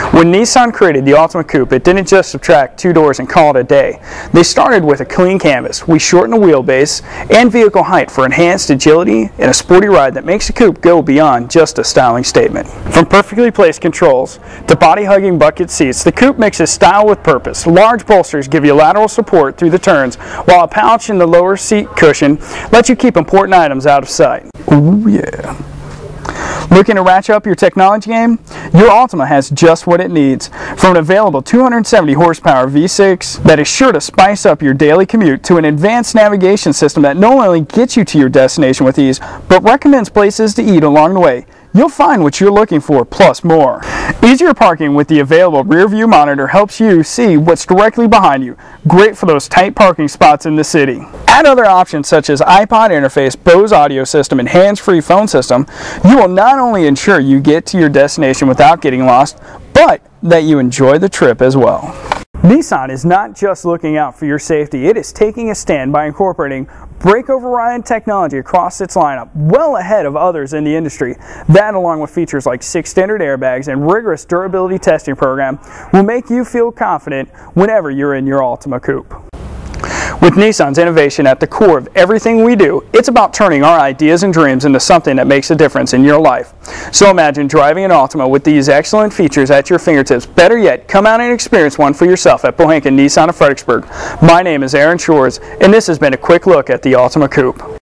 When Nissan created the Altima Coupe, it didn't just subtract 2 doors and call it a day. They started with a clean canvas. We shortened the wheelbase and vehicle height for enhanced agility and a sporty ride that makes the coupe go beyond just a styling statement. From perfectly placed controls to body-hugging bucket seats, the coupe mixes style with purpose. Large bolsters give you lateral support through the turns, while a pouch in the lower seat cushion lets you keep important items out of sight. Ooh yeah. Looking to ratchet up your technology game? Your Altima has just what it needs. From an available 270 horsepower V6 that is sure to spice up your daily commute to an advanced navigation system that not only gets you to your destination with ease, but recommends places to eat along the way. You'll find what you're looking for, plus more. Easier parking with the available rear view monitor helps you see what's directly behind you. Great for those tight parking spots in the city. Add other options such as iPod interface, Bose audio system, and hands-free phone system. You will not only ensure you get to your destination without getting lost, but that you enjoy the trip as well. Nissan is not just looking out for your safety, it is taking a stand by incorporating brake override technology across its lineup, well ahead of others in the industry. That, along with features like 6 standard airbags and rigorous durability testing program, will make you feel confident whenever you're in your Altima Coupe. With Nissan's innovation at the core of everything we do, it's about turning our ideas and dreams into something that makes a difference in your life. So imagine driving an Altima with these excellent features at your fingertips. Better yet, come out and experience one for yourself at Pohanka Nissan of Fredericksburg. My name is Aaron Shores, and this has been a quick look at the Altima Coupe.